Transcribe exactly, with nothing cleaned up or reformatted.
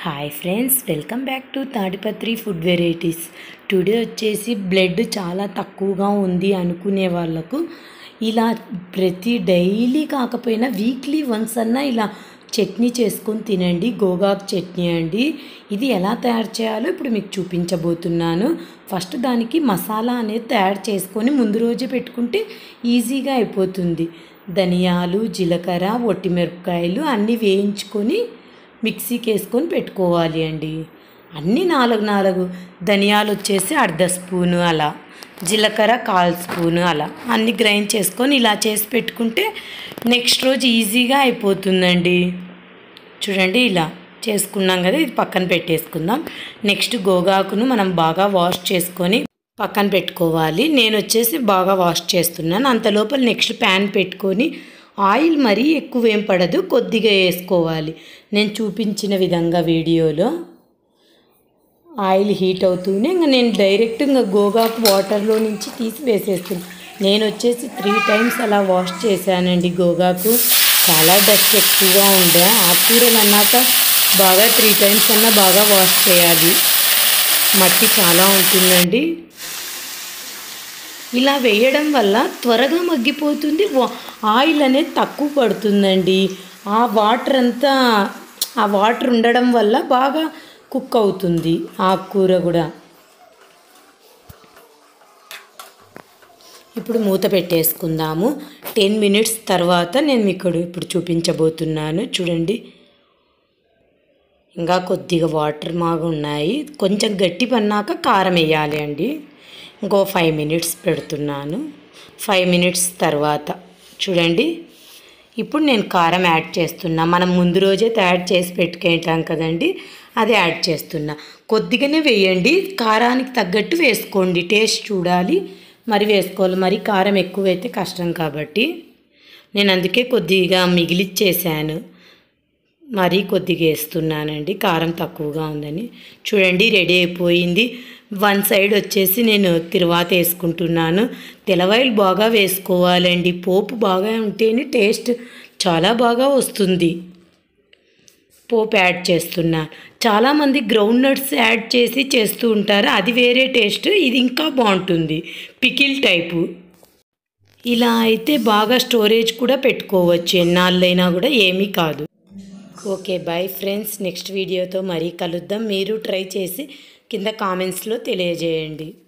Hi friends, welcome back to Tadipatri food varieties. Today వచ్చేసి blood చాలా తక్కువగా ఉంది అనుకునే వాళ్ళకు ఇలా ప్రతి డైలీ కాకపోయినా వీక్లీ వన్స్ అన్నా ఇలా చట్నీ చేసుకొని తినండి. గోగాకు చట్నీ అండి. ఇది ఎలా తయారు చేయాలో ఇప్పుడు మీకు చూపించబోతున్నాను. ఫస్ట్ దానికి మసాలా అనేది తయారు చేసుకొని ముందు రోజే పెట్టుకుంటే ఈజీగా అయిపోతుంది. ధనియాలు, జీలకర్ర, ఒట్టిమిరపకాయలు అన్నీ వేయించుకొని మిక్సీకి వేసుకొని పెట్టుకోవాలి అండి. అన్నీ నాలుగు నాలుగు ధనియాలు వచ్చేసి అర్ధ స్పూను, అలా జీలకర్ర కాల్ స్పూను, అలా అన్నీ గ్రైండ్ చేసుకొని ఇలా చేసి పెట్టుకుంటే నెక్స్ట్ రోజు ఈజీగా అయిపోతుందండి. చూడండి, ఇలా చేసుకున్నాం కదా, ఇది పక్కన పెట్టేసుకుందాం. నెక్స్ట్ గోగాకును మనం బాగా వాష్ చేసుకొని పక్కన పెట్టుకోవాలి. నేను వచ్చేసి బాగా వాష్ చేస్తున్నాను. అంత లోపల నెక్స్ట్ ప్యాన్ పెట్టుకొని ఆయిల్ మరీ ఎక్కువ ఏం పడదు, కొద్దిగా వేసుకోవాలి. నేను చూపించిన విధంగా వీడియోలో ఆయిల్ హీట్ అవుతూనే ఇంకా నేను డైరెక్ట్ ఇంకా గోగాకు వాటర్లో నుంచి తీసి వేసేస్తున్నాను. నేను వచ్చేసి త్రీ టైమ్స్ అలా వాష్ చేశానండి. గోగాకు చాలా డస్ట్ ఎక్కువగా ఉండే, ఆకుకూరలు అన్నాక బాగా త్రీ టైమ్స్ అన్నా బాగా వాష్ చేయాలి. మట్టి చాలా ఉంటుందండి. ఇలా వేయడం వల్ల త్వరగా మగ్గిపోతుంది, ఆయిల్ అనేది తక్కువ పడుతుందండి. ఆ వాటర్ అంతా ఆ వాటర్ ఉండడం వల్ల బాగా కుక్ అవుతుంది ఆకుకూర కూడా. ఇప్పుడు మూత పెట్టేసుకుందాము. టెన్ మినిట్స్ తర్వాత నేను మీకు ఇప్పుడు చూపించబోతున్నాను. చూడండి, ఇంకా కొద్దిగా వాటర్ మాగా ఉన్నాయి. కొంచెం గట్టి పన్నాక కారం వేయాలి అండి. ఇంకో ఫైవ్ మినిట్స్ పెడుతున్నాను. ఫైవ్ మినిట్స్ తర్వాత చూడండి, ఇప్పుడు నేను కారం యాడ్ చేస్తున్నా. మనం ముందు రోజే తయారు చేసి పెట్టుకుంటాం కదండి, అది యాడ్ చేస్తున్నా. కొద్దిగానే వేయండి, కారానికి తగ్గట్టు వేసుకోండి. టేస్ట్ చూడాలి, మరి వేసుకోవాలి. మరి కారం ఎక్కువైతే కష్టం కాబట్టి నేను అందుకే కొద్దిగా మిగిలిచ్చేసాను. మరీ కొద్దిగా వేస్తున్నానండి, కారం తక్కువగా ఉందని. చూడండి, రెడీ అయిపోయింది. వన్ సైడ్ వచ్చేసి నేను తిరువాత వేసుకుంటున్నాను. తెల్లవాయిలు బాగా వేసుకోవాలండి. పోపు బాగా ఉంటేనే టేస్ట్ చాలా బాగా వస్తుంది. పోపు యాడ్ చేస్తున్నా. చాలామంది గ్రౌండ్ నట్స్ యాడ్ చేసి చేస్తూ ఉంటారు, అది వేరే టేస్ట్. ఇది ఇంకా బాగుంటుంది, పికిల్ టైపు. ఇలా అయితే బాగా స్టోరేజ్ కూడా పెట్టుకోవచ్చు, ఎన్నాళ్ళైనా కూడా ఏమీ కాదు. Okay, bye friends. నెక్స్ట్ వీడియోతో మరీ కలుద్దాం. మీరు ట్రై చేసి కింద కామెంట్స్లో తెలియజేయండి.